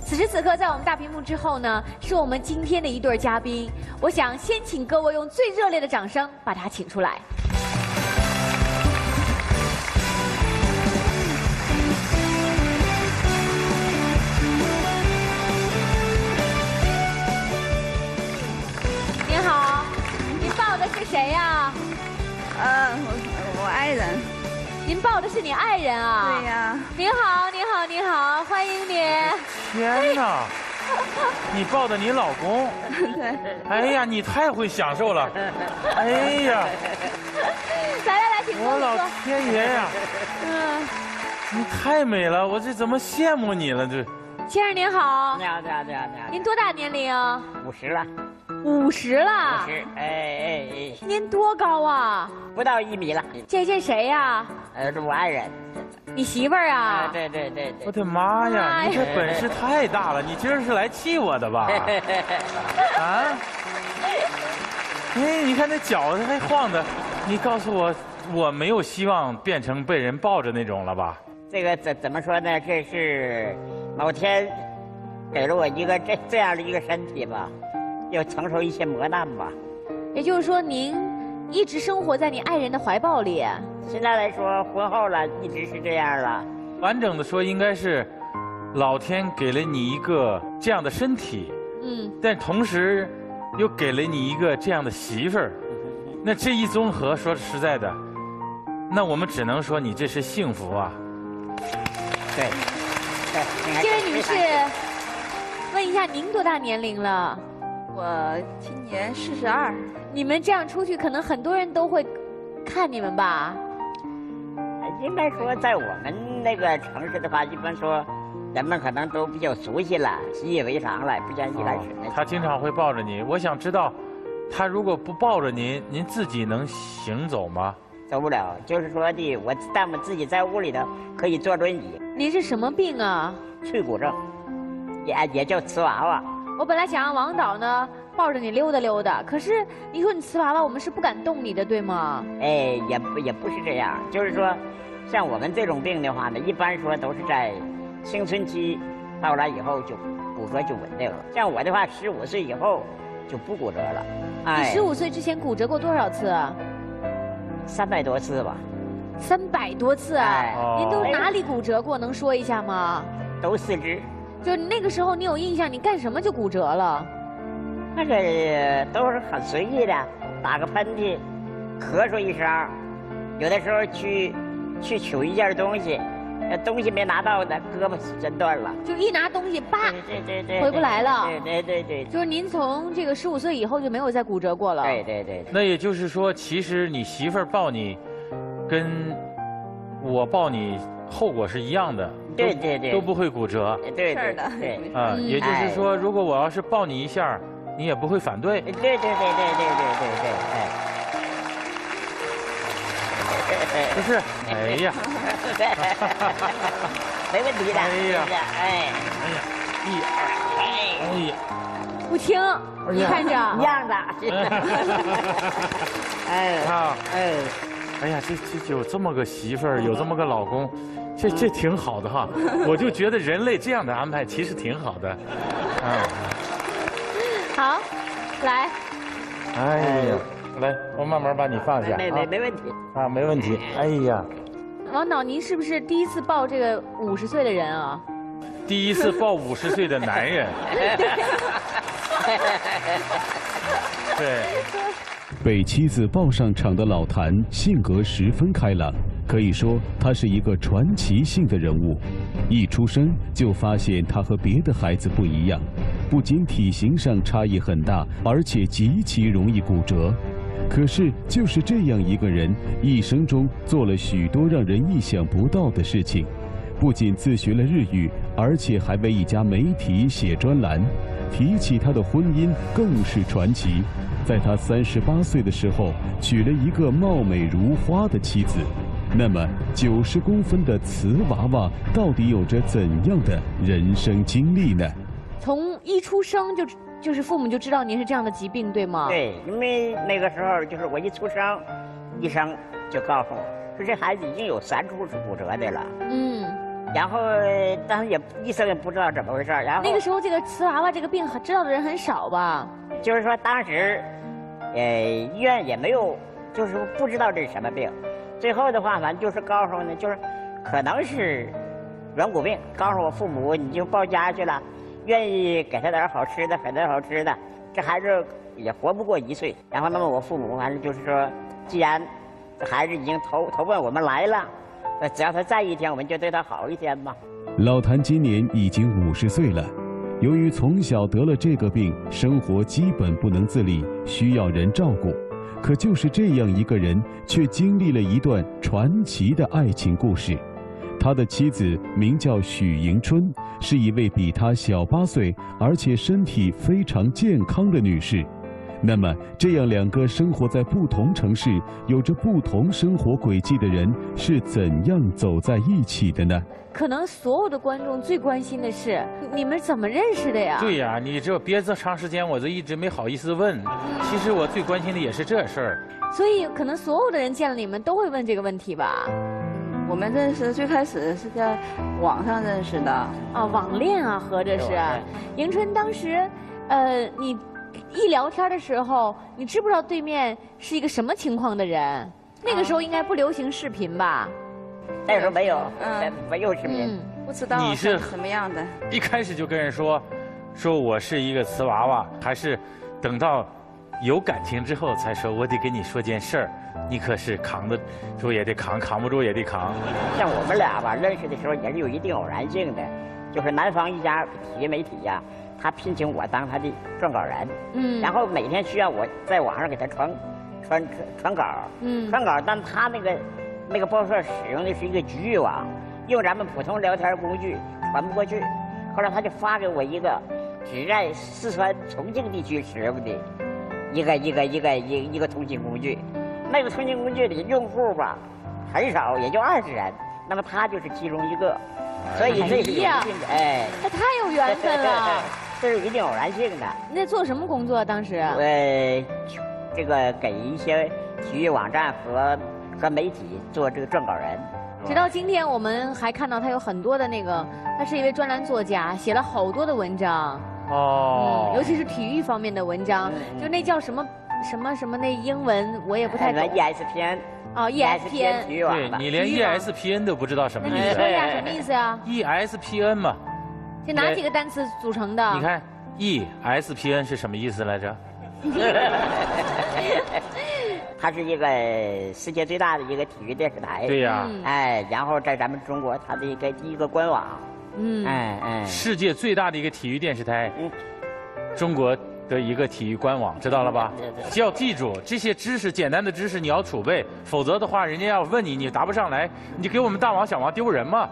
此时此刻，在我们大屏幕之后呢，是我们今天的一对嘉宾。我想先请各位用最热烈的掌声把他请出来。您好，您抱的是谁呀？ 我爱人。 您抱的是你爱人啊？ 对呀。 您好，您好，您好，欢迎您。 天哪！你抱的你老公？ 对。 哎呀，你太会享受了！哎呀！ 来，请我老说。 天爷呀！你太美了，我这怎么羡慕你了？这。 先生您好。 你好。 您多大年龄啊 ？50了。 50了。 50，哎。 您多高啊？ 不到1米了。 这谁呀？ 是我爱人。 你媳妇儿啊？ 对。 我的妈呀！你这本事太大了！你今儿是来气我的吧？啊？哎，你看那脚还晃的，你告诉我，我没有希望变成被人抱着那种了吧？ 这个怎么说呢？这是老天给了我一个这样的一个身体吧，要承受一些磨难吧。 也就是说，您一直生活在你爱人的怀抱里。 现在来说，婚后了，一直是这样了。 完整的说，应该是老天给了你一个这样的身体，但同时又给了你一个这样的媳妇儿。那这一综合，说实在的，那我们只能说你这是幸福啊。 对。 这位女士，问一下您多大年龄了？ 我今年42。 你们这样出去，可能很多人都会看你们吧？ 应该说，在我们那个城市的话，一般说，人们可能都比较熟悉了，习以为常了，不像一开始那。 他经常会抱着你，我想知道，他如果不抱着您，您自己能行走吗？ 走不了，就是说的，但我自己在屋里头可以坐轮椅。 您是什么病啊？ 脆骨症，也叫瓷娃娃。 我本来想让王导呢抱着你溜达溜达，可是你说你瓷娃娃，我们是不敢动你的，对吗？ 哎，也不是这样，就是说，像我们这种病的话呢，一般说都是在青春期到来以后就骨骼就稳定了。像我的话，15岁以后就不骨折了。 哎，你15岁之前骨折过多少次啊 ？300多次吧。 300多次啊！ 哎， 您都哪里骨折过？能说一下吗？ 都4肢。 就那个时候，你有印象，你干什么就骨折了？ 那个都是很随意的，打个喷嚏，咳嗽一声，有的时候去取一件东西，东西没拿到的，胳膊真断了。 就一拿东西，叭， 对， 回不来了。 对。 就是您从这个15岁以后就没有再骨折过了。 对。 那也就是说，其实你媳妇儿抱你，跟我抱你后果是一样的。 对， 都不会骨折。 对。 啊，也就是说，如果我要是抱你一下，你也不会反对。 对。哎。 不是，哎呀， 没问题的。 哎呀， 不听，你看着一样的。 哎呀，这有这么个媳妇儿，有这么个老公，这挺好的哈。我就觉得人类这样的安排其实挺好的。 好，来。 哎呀，来，我慢慢把你放下。 没问题。 啊，没问题。哎呀， 王导，您是不是第一次抱这个50岁的人啊？ 第一次抱50岁的男人。对。 被妻子抱上场的老谭性格十分开朗，可以说他是一个传奇性的人物。一出生就发现他和别的孩子不一样，不仅体型上差异很大，而且极其容易骨折。可是就是这样一个人，一生中做了许多让人意想不到的事情，不仅自学了日语，而且还为一家媒体写专栏。提起他的婚姻更是传奇，在他38岁的时候娶了一个貌美如花的妻子。那么90公分的瓷娃娃到底有着怎样的人生经历呢？ 从一出生就是父母就知道您是这样的疾病，对吗？ 对，因为那个时候就是我一出生，医生就告诉我说这孩子已经有3处是骨折的了。 然后当时医生也不知道怎么回事，然后那个时候这个瓷娃娃这个病知道的人很少吧？ 就是说当时，医院也没有，就是说不知道这是什么病。最后的话，反正就是告诉我呢，就是可能是软骨病。告诉我父母，你就抱家去了，愿意给他点好吃的，给他点好吃的，这孩子也活不过1岁。然后那么我父母反正就是说，既然这孩子已经投奔我们来了，只要他在一天，我们就对他好一天嘛。 老谭今年已经50岁了，由于从小得了这个病，生活基本不能自理，需要人照顾。可就是这样一个人，却经历了一段传奇的爱情故事。他的妻子名叫许迎春，是一位比他小8岁，而且身体非常健康的女士。那么，这样2个生活在不同城市、有着不同生活轨迹的人，是怎样走在一起的呢？ 可能所有的观众最关心的是，你们怎么认识的呀？ 对呀，你这憋这长时间，我都一直没好意思问。其实我最关心的也是这事儿。 所以，可能所有的人见了你们都会问这个问题吧？ 我们认识最开始是在网上认识的。 啊，网恋啊，合着是。迎春当时，你一聊天的时候，你知不知道对面是一个什么情况的人？那个时候应该不流行视频吧？ 那时候没有，没有视频， 不知道你是什么样的。 一开始就跟人说我是一个瓷娃娃，还是等到有感情之后才说我得跟你说件事儿，你可是扛得住也得扛，扛不住也得扛。 像我们俩吧，认识的时候也是有一定偶然性的，就是南方一家体育媒体呀，他聘请我当他的撰稿人，然后每天需要我在网上给他传稿，传稿，但他那个报社使用的是一个局域网，用咱们普通聊天工具传不过去。后来他就发给我一个只在四川重庆地区使用的一个通信工具，那个通信工具里用户吧很少，也就20人，那么他就是其中一个，所以这是有一定的， 那太有缘分了。 这是有一定偶然性的。 你在做什么工作当时？ 这个给一些体育网站和媒体做这个撰稿人。 直到今天，我们还看到他有很多的他是一位专栏作家，写了好多的文章。 哦。 尤其是体育方面的文章，就那叫什么那英文我也不太懂。 ESPN。 哦 ，ESPN。 体育网。 对，你连 ESPN 都不知道什么意思。 那你说一下什么意思呀 ？ESPN 嘛。 这哪几个单词组成的？ 你看 ESPN 是什么意思来着？ 它是一个世界最大的一个体育电视台。 对呀。 然后在咱们中国，它的第一个官网。 世界最大的一个体育电视台。中国的一个体育官网，知道了吧？要记住这些知识，简单的知识你要储备，否则的话，人家要问你，你答不上来，你就给我们大王小王丢人嘛。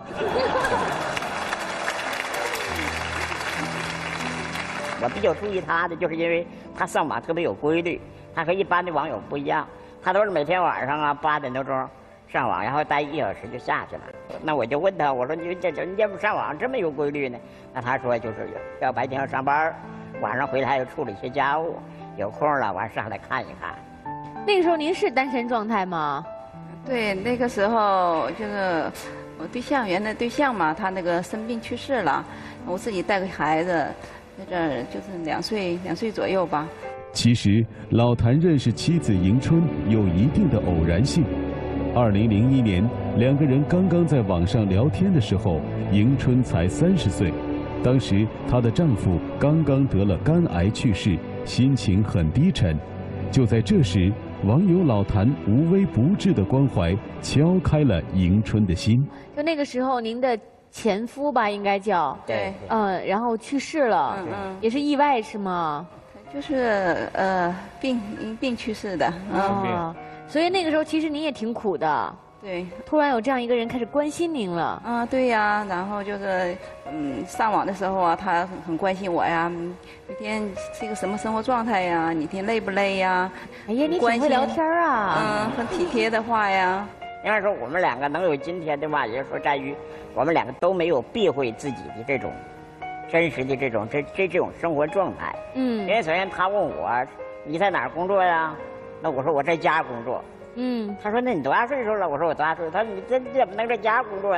我比较注意他的，就是因为他上网特别有规律，他和一般的网友不一样，他都是每天晚上8点多钟上网，然后待1小时就下去了。那我就问他，我说你怎么上网这么有规律呢？那他说就是要白天要上班，晚上回来要处理一些家务，有空了晚上来看一看。 那个时候您是单身状态吗？ 对，那个时候就是我原来对象嘛，他生病去世了，我自己带个孩子。在这儿就是2岁左右吧。 其实老谭认识妻子迎春有一定的偶然性。2001年，2个人刚刚在网上聊天的时候，迎春才30岁，当时她的丈夫刚刚得了肝癌去世，心情很低沉。就在这时，网友老谭无微不至的关怀敲开了迎春的心。 就那个时候，您的前夫吧，应该叫对， 然后去世了，也是意外是吗？ 就是因病去世的， 所以那个时候其实您也挺苦的。 对， 突然有这样一个人开始关心您了。 对呀，然后就是上网的时候啊，他很关心我呀，每天是一个什么生活状态呀？你天累不累呀？ 哎呀，你挺会聊天啊。 很体贴的话呀。 应该说我们2个能有今天的话，也是说在于我们2个都没有避讳自己的这种真实的这种生活状态。因为首先他问我你在哪儿工作呀？那我说我在家工作。他说那你多大岁数了？我说我多大岁数？他说你怎么能在家工作？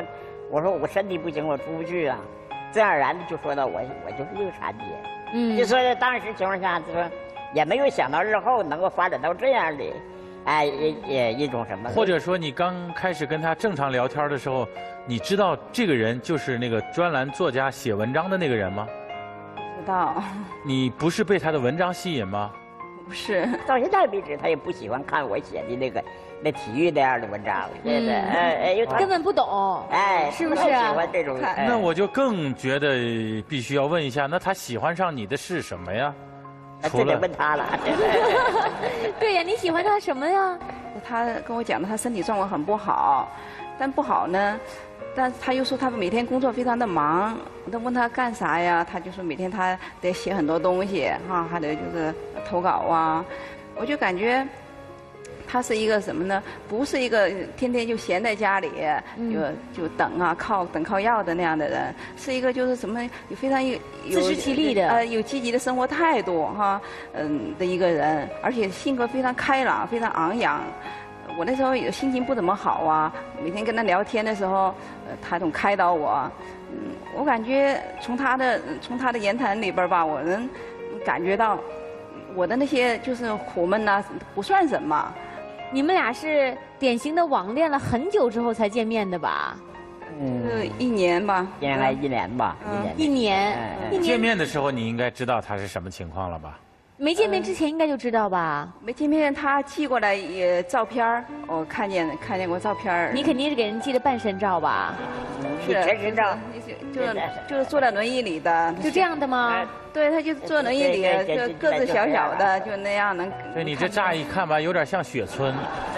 我说我身体不行，我出不去啊，自然而然的就说到我就是一个残疾。就说当时情况下，就说也没有想到日后能够发展到这样的，哎，一种什么？ 或者说你刚开始跟他正常聊天的时候，你知道这个人就是那个专栏作家写文章的那个人吗？ 知道。 你不是被他的文章吸引吗？ 不是， 到现在为止，他也不喜欢看我写的那体育那样的文章，对的，因为他根本不懂， 哎， 是不是？ 喜欢这种。 那我就更觉得必须要问一下，那他喜欢上你的是什么呀？ 这得问他了。 对呀，你喜欢他什么呀？ 他跟我讲的，他身体状况很不好，但不好呢，但他又说他每天工作非常的忙。我都问他干啥呀，他就说每天他得写很多东西哈，还得就是投稿啊。我就感觉他是一个什么呢？不是一个天天就闲在家里就等靠要的那样的人，是一个就是什么有非常有自食其力的有积极的生活态度哈的一个人，而且性格非常开朗，非常昂扬。我那时候心情不怎么好啊，每天跟他聊天的时候，他总开导我。我感觉从他的言谈里边吧，我能感觉到我的那些就是苦闷呐，不算什么。 你们俩是典型的网恋了很久之后才见面的吧？ 1年吧， 应该1年吧 ，1年。 见面的时候你应该知道他是什么情况了吧？ 没见面之前应该就知道吧？ 没见面，他寄过来照片我看见过照片你肯定是给人寄的半身照吧？ 是全身照， 就是坐在轮椅里的。 就这样的吗？ 对，他就坐轮椅里，就个子小小的，就那样能。 对你这乍一看吧，有点像雪村。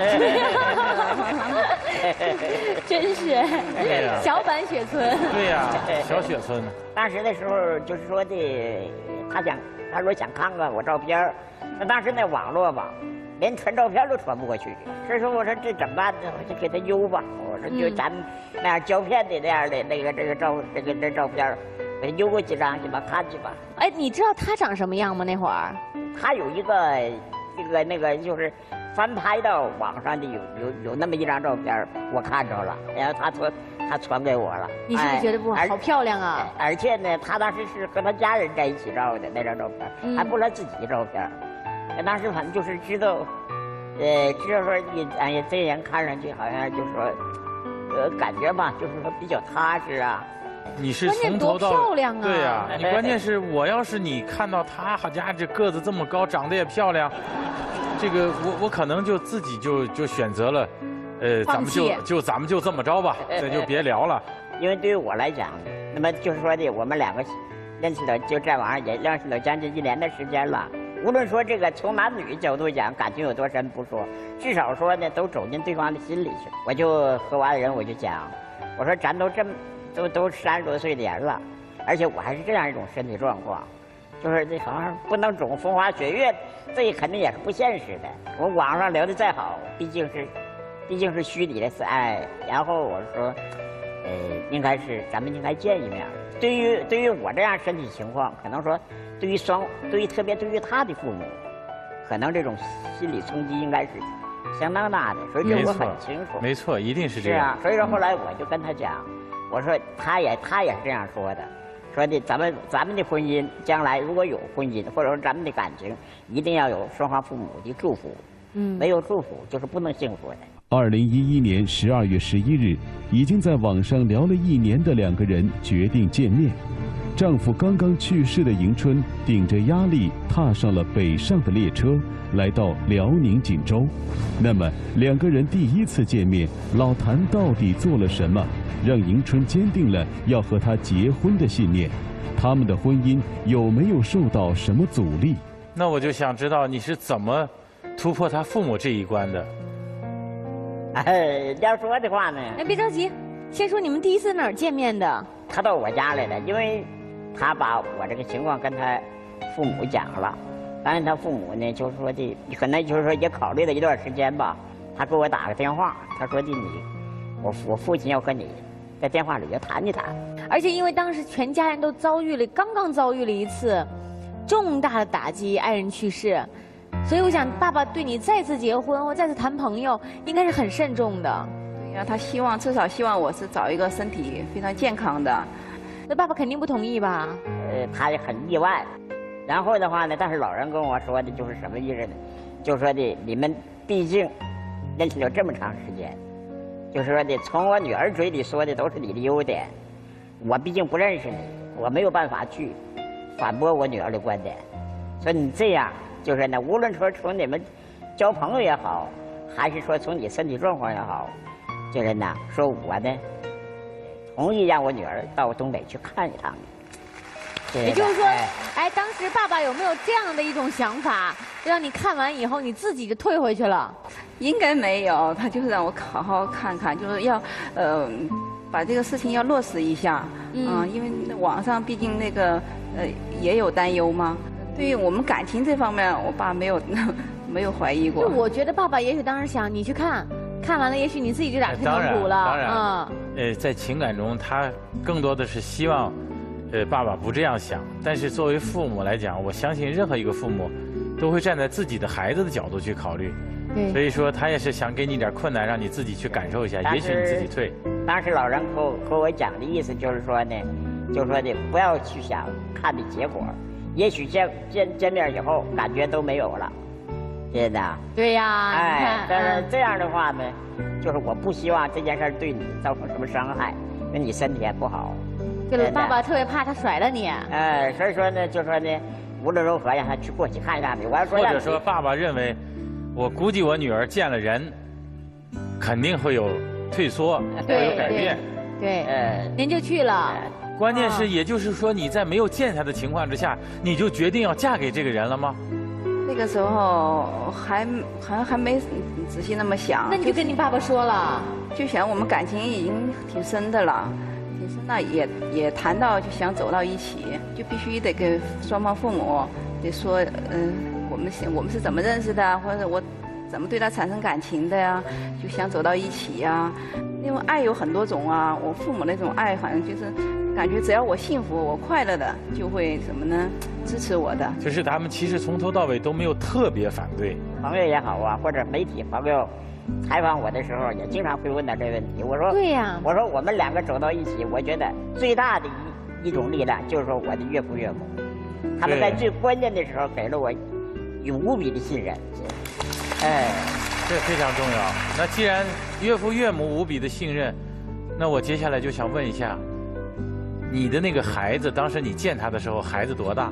真是，小版雪村。 对呀，小雪村。 当时的时候就是说的，他说想看看我照片那当时那网络吧，连传照片都传不过去，所以说我说这怎么办呢？我就给他邮吧，我说就咱那样胶片的那样的这照片，给他邮过几张去吧，看去吧。 哎，你知道他长什么样吗？那会儿他有一个那个就是翻拍到网上的有那么一张照片，我看着了，然后他传给我了。 你是不是觉得不好漂亮啊？ 而且呢，他当时是和他家人在一起照的那张照片，还不是他自己的照片。当时反正就是知道说哎呀，这人看上去好像就是说，感觉吧，就是说比较踏实啊。 你是从头到漂亮啊！ 对呀，你关键是我要是你看到他，好家伙，这个子这么高，长得也漂亮，这个我可能就自己就选择了，咱们就这么着吧，这就别聊了。 因为对于我来讲，那么就是说的，我们2个认识了，就在网上也认识了将近1年的时间了。无论说这个从男女角度讲感情有多深不说，至少说呢都走进对方的心里去。我就和我爱人我就讲，我说咱都30多岁的人了，而且我还是这样一种身体状况，就是这好像不能总风花雪月，这肯定也是不现实的。我网上聊的再好，毕竟是虚拟的爱。然后我说，咱们应该见一面。对于我这样身体情况，可能说特别对于他的父母，可能这种心理冲击应该是相当大的，所以这我很清楚。 没错，一定是这样。 是啊，所以说后来我就跟他讲，我说他也是这样说的，说的咱们的婚姻将来如果有婚姻，或者说咱们的感情，一定要有双方父母的祝福。没有祝福就是不能幸福的。 2011年12月11日，已经在网上聊了1年的2个人决定见面。丈夫刚刚去世的迎春顶着压力踏上了北上的列车，来到辽宁锦州。那么2个人第一次见面，老谭到底做了什么，让迎春坚定了要和他结婚的信念？他们的婚姻有没有受到什么阻力？ 那我就想知道你是怎么突破他父母这一关的。 要说的话呢， 别着急，先说你们第一次哪儿见面的？ 他到我家来了，因为他把我这个情况跟他父母讲了。当然他父母呢就是说的，可能就是说也考虑了一段时间吧。他给我打个电话，他说的我父亲要和你在电话里要谈一谈。 而且因为当时全家人都刚刚遭遇了一次重大的打击，爱人去世。所以我想，爸爸对你再次结婚或再次谈朋友，应该是很慎重的。 对然后他至少希望我是找一个身体非常健康的。 那爸爸肯定不同意吧？ 他也很意外。然后的话呢，但是老人跟我说的就是什么意思呢？就说的你们毕竟认识了这么长时间，就是说的从我女儿嘴里说的都是你的优点，我毕竟不认识你，我没有办法去反驳我女儿的观点。所以你这样就是呢，无论说从你们交朋友也好，还是说从你身体状况也好，就是呢，说我呢同意让我女儿到东北去看一趟。 也就是说，哎，当时爸爸有没有这样的一种想法，让你看完以后你自己就退回去了？ 应该没有，他就是让我好好看看，就是要把这个事情要落实一下。因为网上毕竟那个也有担忧嘛。对于我们感情这方面，我爸没有怀疑过。 我觉得爸爸也许当时想你去看完了，也许你自己就打退堂鼓了。 当然，在情感中，他更多的是希望。爸爸不这样想，但是作为父母来讲，我相信任何一个父母都会站在自己的孩子的角度去考虑。所以说他也是想给你点困难，让你自己去感受一下，也许你自己退。 当时老人和我讲的意思就是说呢，就说的不要去想看的结果，也许见面以后感觉都没有了，真的。 对呀， 哎，但是这样的话呢，就是我不希望这件事对你造成什么伤害，因为你身体也不好。 就是爸爸特别怕他甩了你。 所以说呢，就说呢，无论如何让他去过去看一看你。我要说， 或者说爸爸认为，我估计我女儿见了人，肯定会有退缩，会有改变。 对，您就去了。 关键是，也就是说你在没有见他的情况之下，你就决定要嫁给这个人了吗？ 那个时候还没仔细那么想。 那你就跟你爸爸说了？ 就想我们感情已经挺深的了。那也谈到就想走到一起，就必须得给双方父母得说，我们是怎么认识的，或者我怎么对他产生感情的呀，就想走到一起呀。因为爱有很多种啊，我父母那种爱好像就是感觉只要我幸福我快乐的，就会什么呢支持我的。 就是他们其实从头到尾都没有特别反对。 朋友也好啊，或者媒体朋友。采访我的时候也经常会问到这个问题，我说， 对呀， 我说我们两个走到一起，我觉得最大的一种力量就是说我的岳父岳母，他们在最关键的时候给了我无比的信任， 这非常重要。那既然岳父岳母无比的信任，那我接下来就想问一下，你的那个孩子，当时你见他的时候，孩子多大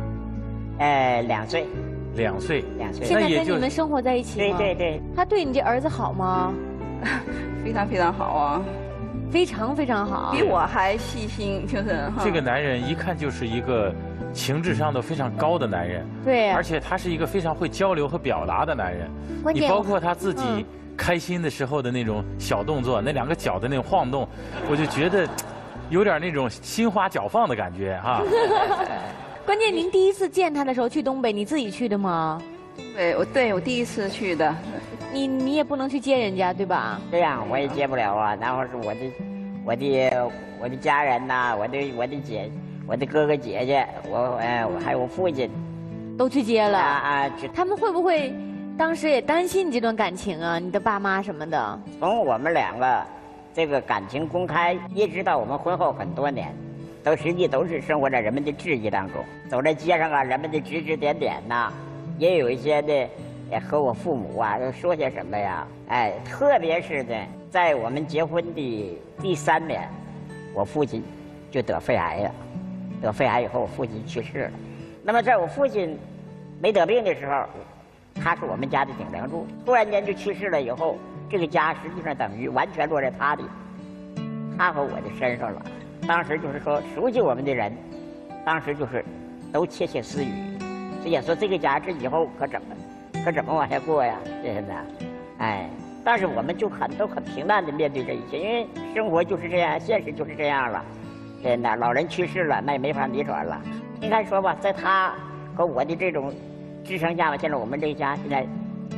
？2岁。2岁。 现在跟你们生活在一起吗？ 对。 他对你这儿子好吗？ 非常非常好啊， 非常非常好， 比我还细心，就是。 这个男人一看就是一个情志上都非常高的男人， 对， 而且他是一个非常会交流和表达的男人。你包括他自己开心的时候的那种小动作，那2个脚的那种晃动，我就觉得有点那种心花脚放的感觉哈。 关键您第一次见他的时候去东北，你自己去的吗？ 对，我第一次去的。 你也不能去接人家，对吧？ 这样我也接不了啊。然后是我的家人呐，我的哥哥姐姐，我还有我父亲， 都去接了。他们会不会当时也担心你这段感情啊？你的爸妈什么的？ 从我们2个这个感情公开，一直到我们婚后很多年。实际都是生活在人们的质疑当中，走在街上啊，人们的指指点点呐，也有一些的，和我父母啊说些什么呀？特别是呢，在我们结婚的第3年，我父亲就得肺癌了，得肺癌以后，我父亲去世了。那么在我父亲没得病的时候，他是我们家的顶梁柱，突然间就去世了以后，这个家实际上等于完全落在他和我的身上了。当时就是说，熟悉我们的人，当时就是都窃窃私语，所以说这个家这以后可怎么往下过呀？真的，但是我们都很平淡的面对这一切，因为生活就是这样，现实就是这样了。真的，老人去世了，那也没法逆转了。应该说吧，在他和我的这种支撑下吧，现在我们这个家现在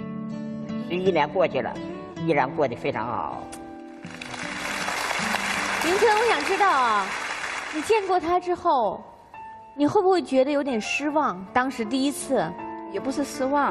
11年过去了，依然过得非常好。 迎春，我想知道啊，你见过他之后，你会不会觉得有点失望？当时第一次， 也不是失望，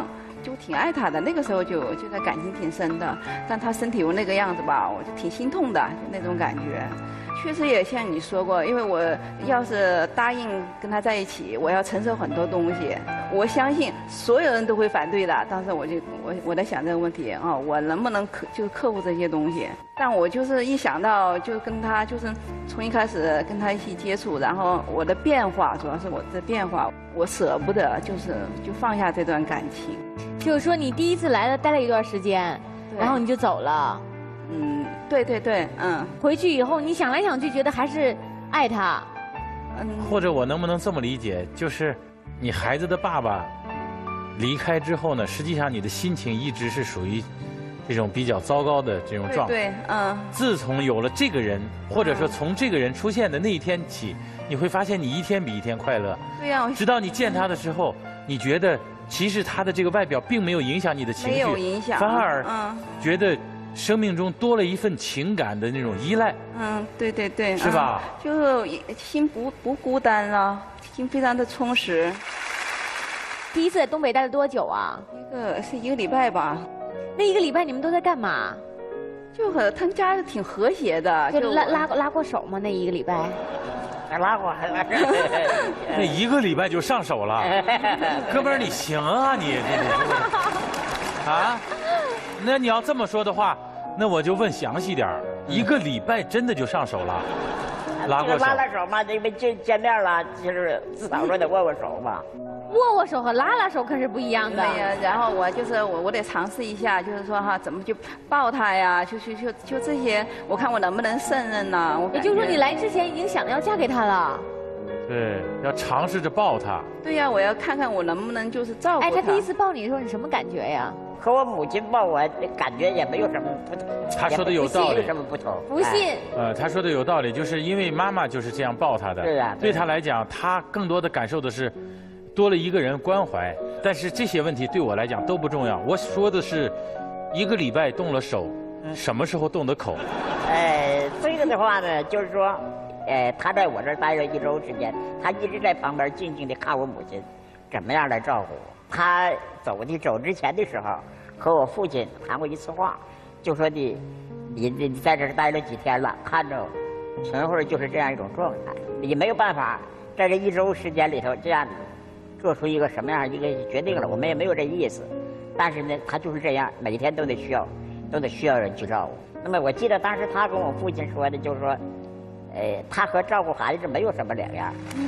就挺爱他的，那个时候就在感情挺深的。但他身体有那个样子吧，我就挺心痛的，就那种感觉。确实也像你说过，因为我要是答应跟他在一起，我要承受很多东西。我相信所有人都会反对的。当时我在想这个问题啊，我能不能克服这些东西？但我就是一想到就跟他就是从一开始跟他一起接触，然后我的变化，主要是我的变化，我舍不得就放下这段感情。 就是说你第一次来了，待了一段时间，然后你就走了。 嗯，对对对，嗯。 回去以后，你想来想去，觉得还是爱他。 嗯。 或者我能不能这么理解，就是你孩子的爸爸离开之后呢，实际上你的心情一直是属于这种比较糟糕的这种状态。 对，嗯。 自从有了这个人，或者说从这个人出现的那一天起，你会发现你一天比一天快乐。 对呀。 直到你见他的时候，你觉得其实他的这个外表并没有影响你的情绪， 没有影响， 反而觉得生命中多了一份情感的那种依赖。 嗯，对对对， 是吧？ 就是心不孤单了，心非常的充实。 第一次在东北待了多久啊？ 一个礼拜吧。 那一个礼拜你们都在干嘛？ 就他们家挺和谐的。 就拉过手吗？那一个礼拜？ 拉过。 那一个礼拜就上手了，哥们儿你行啊你啊？那你要这么说的话，那我就问详细点儿，一个礼拜真的就上手了？拉过手？ 拉手嘛，因为见面了，就是至少说得握握手嘛。 握手和拉手可是不一样的。 对呀，然后我得尝试一下，就是说哈，怎么就抱他呀？就这些，我看我能不能胜任呢？ 也就是说，你来之前已经想要嫁给他了。 对，要尝试着抱他。 对呀，我要看看我能不能就是照顾他。 哎，他第一次抱你的时候，你什么感觉呀？ 和我母亲抱我，感觉也没有什么不同。 他说的有道理。 没有什么不同？ 不信。 他说的有道理，就是因为妈妈就是这样抱他的。 对呀。 对他来讲，他更多的感受的是多了一个人关怀。但是这些问题对我来讲都不重要。我说的是，一个礼拜动了手，什么时候动的口？ 这个的话呢，就是说，他在我这儿待了1周时间，他一直在旁边静静地看我母亲怎么样来照顾我。他走之前的时候，和我父亲谈过一次话，就说你在这儿待了几天了，看着陈慧就是这样一种状态，你没有办法在这1周时间里头这样做出一个什么样一个决定了，我们也没有这意思。但是呢，他就是这样，每天都得需要人去照顾。那么我记得当时他跟我父亲说的，就是说，他和照顾孩子没有什么两样。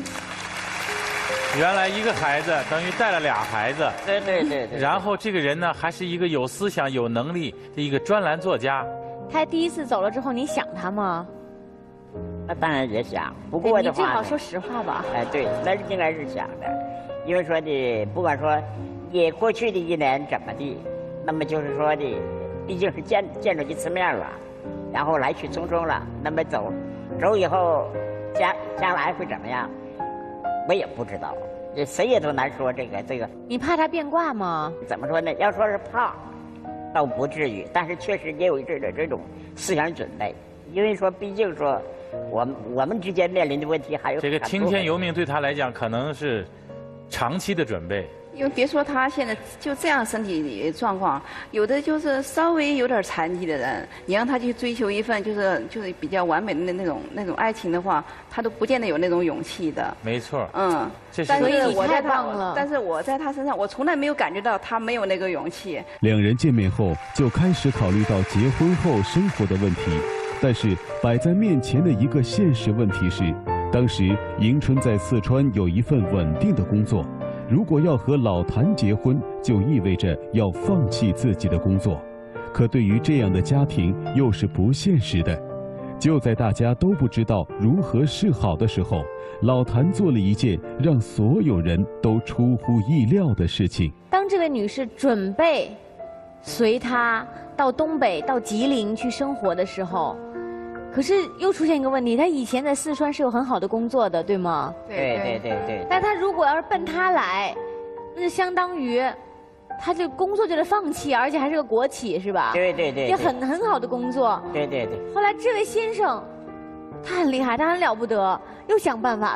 原来一个孩子等于带了2孩子。 对。 然后这个人呢，还是一个有思想、有能力的一个专栏作家。 他第一次走了之后，你想他吗？ 那当然也想，不过的话， 你最好说实话吧。 对，那应该是想的，因为说的不管说你过去的1年怎么地，那么就是说的，毕竟是见着一次面了，然后来去匆匆了，那么走以后将来会怎么样，我也不知道，谁也都难说这个。 你怕他变卦吗？ 怎么说呢？要说是怕，倒不至于，但是确实也有这种思想准备，因为说毕竟说我们之间面临的问题还有这个听天由命，对他来讲可能是长期的准备。 因为别说他现在就这样身体状况，有的就是稍微有点残疾的人，你让他去追求一份就是比较完美的那种爱情的话，他都不见得有那种勇气的。 没错。 但是我在我在他身上，我从来没有感觉到他没有那个勇气。 2人见面后就开始考虑到结婚后生活的问题，但是摆在面前的一个现实问题是，当时迎春在四川有一份稳定的工作。如果要和老谭结婚，就意味着要放弃自己的工作，可对于这样的家庭又是不现实的。就在大家都不知道如何是好的时候，老谭做了一件让所有人都出乎意料的事情。 当这位女士准备随他到东北、到吉林去生活的时候，可是又出现一个问题，他以前在四川是有很好的工作的，对吗？ 对。 但他如果要是奔他来，那就相当于他这工作就得放弃，而且还是个国企，是吧？ 对。 也很好的工作。 对。 后来这位先生，他很厉害，他很了不得，又想办法了。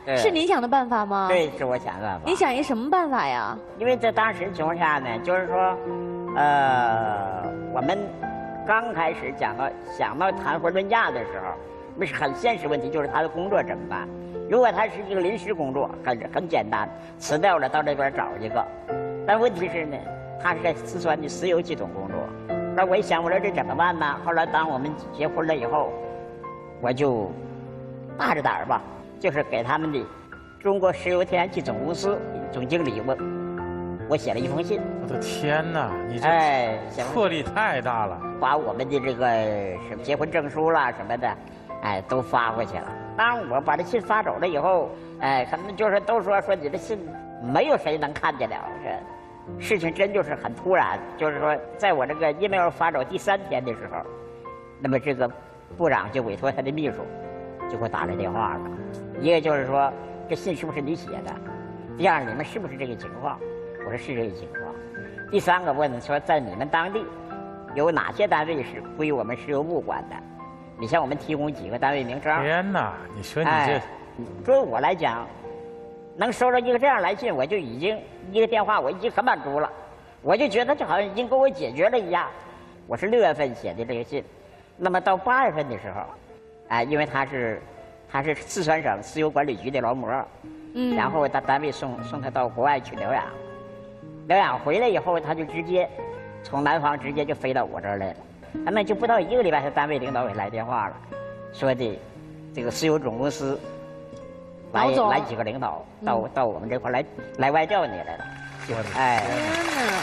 是您想的办法吗？ 对，是我想的办法。 您想一什么办法呀？ 因为在当时情况下呢，就是说，我们刚开始想到谈婚论嫁的时候，那是很现实问题，就是他的工作怎么办？如果他是一个临时工作，很简单，辞掉了到这边找一个。但问题是呢，他是在四川的石油系统工作。那我一想，我说这怎么办呢？后来当我们结婚了以后，我就大着胆儿吧，就是给他们的中国石油天然气总公司总经理我写了一封信。 我的天哪，你这魄力太大了！ 把我们的这个什么结婚证书啦什么的，都发过去了。当然，我把这信发走了以后，可能就是都说你这信没有谁能看见了。这事情真就是很突然，就是说，在我这个 email 发走第3天的时候，那么这个部长就委托他的秘书，就给我打来电话了。一个就是说，这信是不是你写的？第二，你们是不是这个情况？我说是这个情况。第3个问说，在你们当地有哪些单位是归我们石油部管的？你向我们提供几个单位名称。 天哪，你说你这， 作为我来讲，能收到一个这样来信，我就已经一个电话，我已经很满足了。我就觉得这好像已经给我解决了一样。我是6月份写的这个信，那么到8月份的时候，因为他是四川省石油管理局的劳模，然后他单位送他到国外去疗养，疗养回来以后，他就直接从南方直接就飞到我这儿来了。那么就不到1个礼拜，他单位领导给来电话了，说的这个石油总公司来几个领导到我们这块来外教你来了。 天哪！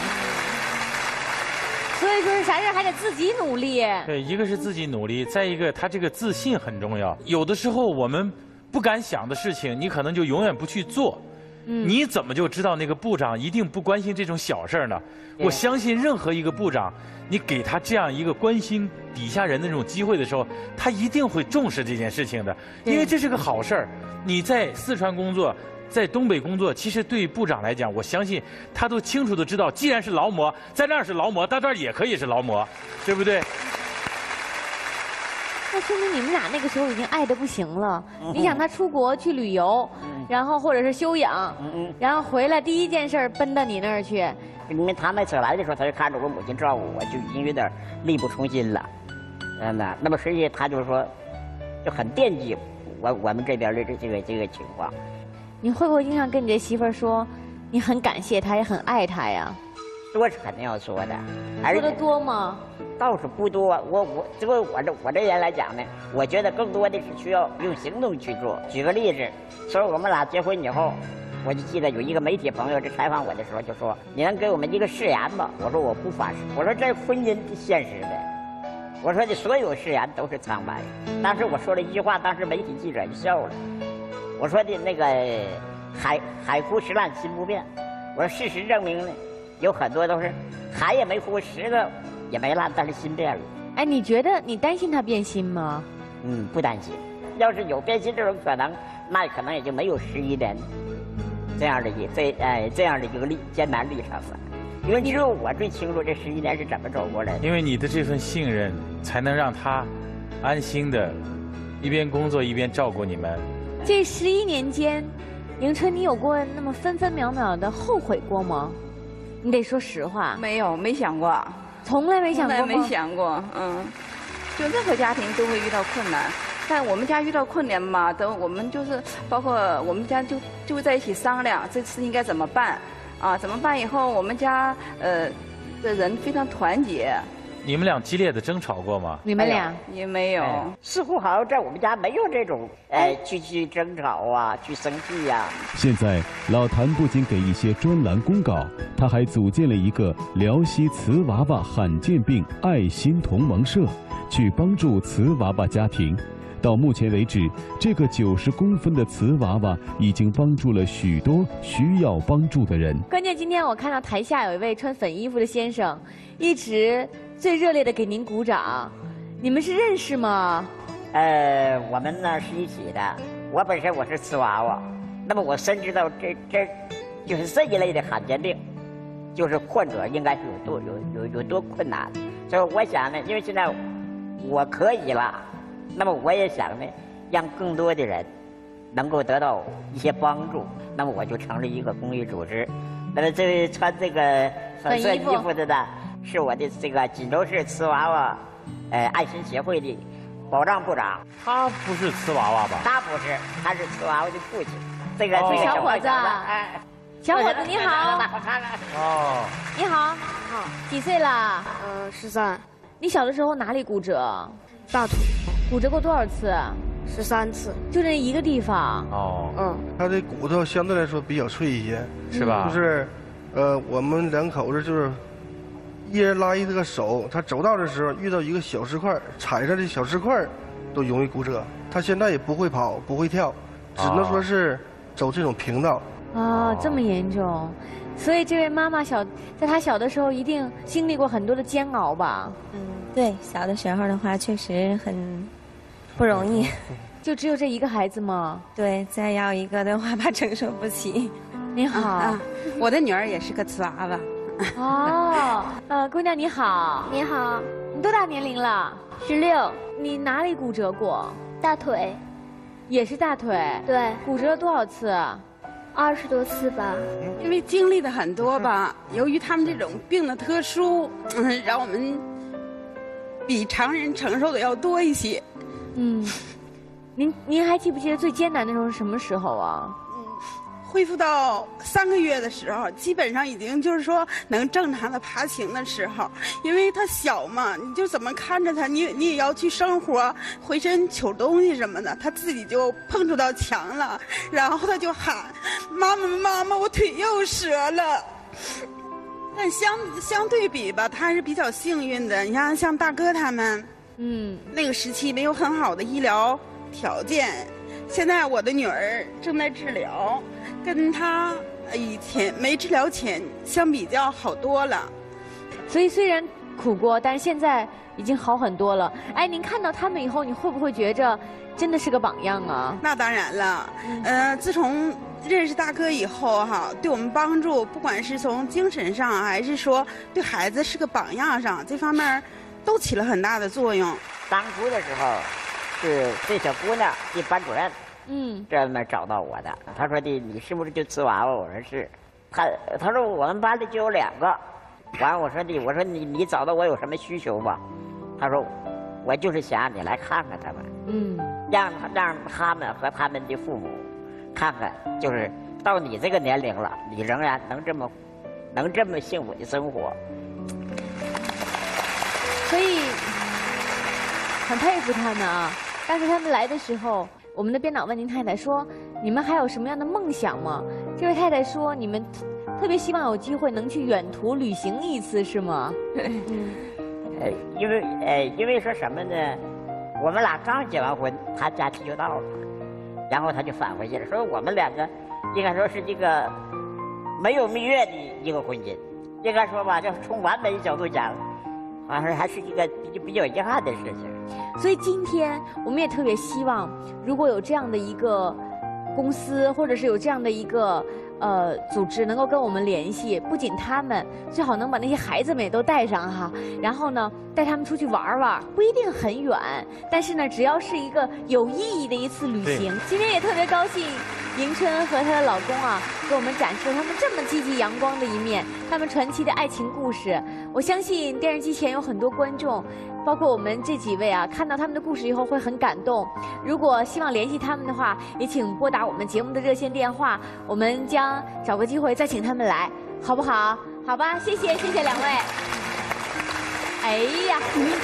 所以说是啥事还得自己努力。 对，一个是自己努力，再一个他这个自信很重要。有的时候我们不敢想的事情，你可能就永远不去做。你怎么就知道那个部长一定不关心这种小事呢？我相信任何一个部长，你给他这样一个关心底下人的那种机会的时候，他一定会重视这件事情的，因为这是个好事儿。你在四川工作，在东北工作，其实对部长来讲，我相信他都清楚的知道，既然是劳模，在那儿是劳模，到这儿也可以是劳模，对不对？ 那说明你们俩那个时候已经爱得不行了。你想他出国去旅游，然后或者是休养，然后回来第一件事奔到你那儿去。 因为他那次来的时候，他就看着我母亲照顾我，就已经有点力不从心了。那么所以他就说，就很惦记我们这边的这个情况。 你会不会经常跟你这媳妇儿说，你很感谢她，也很爱她呀？ 说是肯定要说的， 说的多吗？ 倒是不多。我这人来讲呢，我觉得更多的是需要用行动去做。举个例子，说我们俩结婚以后，我就记得有一个媒体朋友在采访我的时候就说：“你能给我们一个誓言吗？”我说：“我不发誓。”我说：“这婚姻现实的。”我说：“的所有誓言都是苍白。”当时我说了一句话，当时媒体记者就笑了。我说的那个海枯石烂心不变。我说事实证明呢，有很多都是海也没枯，石头也没烂，但是心变了。 哎，你觉得你担心他变心吗？ 不担心。要是有变心这种可能，那可能也就没有11年这样的一个艰难历程了。因为只有我最清楚这11年是怎么走过来的。 因为你的这份信任，才能让他安心的一边工作一边照顾你们。 这11年间，迎春，你有过那么分分秒秒的后悔过吗？你得说实话。 没有，没想过。 从来没想过吗？ 从来没想过，就任何家庭都会遇到困难，但我们家遇到困难嘛，我们就是包括我们家就会在一起商量这次应该怎么办，怎么办以后我们家的人非常团结。 你们俩激烈的争吵过吗？ 你们俩也没有， 似乎好像在我们家没有这种去争吵啊，去生气呀。 现在老谭不仅给一些专栏公告，他还组建了一个辽西瓷娃娃罕见病爱心同盟社，去帮助瓷娃娃家庭。到目前为止，这个90公分的瓷娃娃已经帮助了许多需要帮助的人。 关键今天我看到台下有一位穿粉衣服的先生，一直最热烈的给您鼓掌。你们是认识吗？ 我们呢是一起的。我本身我是瓷娃娃，那么我深知道这就是这一类的罕见病，就是患者应该是有多困难。所以我想呢，因为现在我可以了。那么我也想呢，让更多的人能够得到一些帮助，那么我就成立一个公益组织。那么这位穿这个粉色衣服的呢，是我的这个锦州市瓷娃娃爱心协会的保障部长。 他不是瓷娃娃吧？ 他不是，他是瓷娃娃的父亲。这个小伙子，小伙子你好。 哦， 你好，好，几岁了 ？13。 你小的时候哪里骨折？ 大腿。 骨折过多少次 ？13次。 就这一个地方。 哦。 他的骨头相对来说比较脆一些， 是吧？ 就是，我们两口子就是一人拉一个手，他走道的时候遇到一个小石块，踩上这小石块都容易骨折。他现在也不会跑，不会跳，只能说是走这种平道。 啊，这么严重，所以这位妈妈在她小的时候一定经历过很多的煎熬吧？ 对，小的时候的话确实很不容易。 就只有这一个孩子吗？ 对，再要一个的话怕承受不起。 你好， 我的女儿也是个瓷娃娃。 哦，姑娘你好。 你好。 你多大年龄了 ？16。 你哪里骨折过？ 大腿。 也是大腿。 对。 骨折了多少次 ？20多次吧。 因为经历的很多吧，由于他们这种病的特殊，让我们比常人承受的要多一些。 您还记不记得最艰难的时候是什么时候啊？ 恢复到3个月的时候，基本上已经就是说能正常的爬行的时候，因为他小嘛，你就怎么看着他，你也要去生活，回身取东西什么的，他自己就碰触到墙了，然后他就喊：“妈妈，妈妈，我腿又折了。”但相对比吧，他还是比较幸运的。你看，像大哥他们，那个时期没有很好的医疗条件，现在我的女儿正在治疗。跟他以前没治疗前相比较好多了， 所以虽然苦过，但是现在已经好很多了。哎，您看到他们以后，你会不会觉着真的是个榜样啊？ 那当然了，自从认识大哥以后哈，对我们帮助，不管是从精神上还是说对孩子是个榜样上，这方面都起了很大的作用。 当初的时候，是这小姑娘的班主任。专门找到我的，他说的你是不是就瓷娃娃？我说是，他说我们班里就有2个，完我说你找到我有什么需求吗？他说我就是想让你来看看他们，让他们和他们的父母看看，就是到你这个年龄了，你仍然能这么幸福的生活， 所以很佩服他们啊。但是他们来的时候，我们的编导问您太太说：“你们还有什么样的梦想吗？”这位太太说：“你们特别希望有机会能去远途旅行一次，是吗？” 因为说什么呢？我们俩刚结完婚，他假期就到了，然后他就返回去了，说我们2个应该说是这个没有蜜月的一个婚姻，应该说吧，就从完美的角度讲，还是一个比较遗憾的事情。 所以今天我们也特别希望，如果有这样的一个公司，或者是有这样的一个组织能够跟我们联系，不仅他们最好能把那些孩子们也都带上哈，然后呢带他们出去玩玩，不一定很远，但是呢只要是一个有意义的一次旅行。今天也特别高兴，迎春和她的老公啊给我们展示了他们这么积极阳光的一面，他们传奇的爱情故事。我相信电视机前有很多观众，包括我们这几位啊，看到他们的故事以后会很感动。如果希望联系他们的话，也请拨打我们节目的热线电话，我们将找个机会再请他们来，好不好？好吧，谢谢2位。哎呀，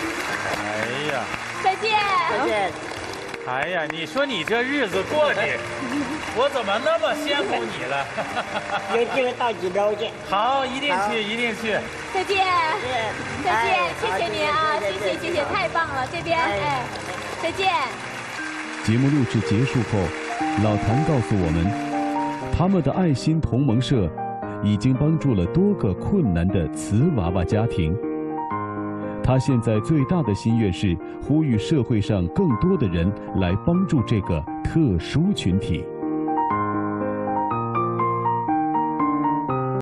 再见。 再见。 哎呀，你说你这日子过的，我怎么那么羡慕你了？ 有机会到济州去。 好，一定去。 再见。谢谢您啊，谢谢，太棒了，这边再见。 节目录制结束后，老谭告诉我们，他们的爱心同盟社已经帮助了多个困难的瓷娃娃家庭。他现在最大的心愿是呼吁社会上更多的人来帮助这个特殊群体。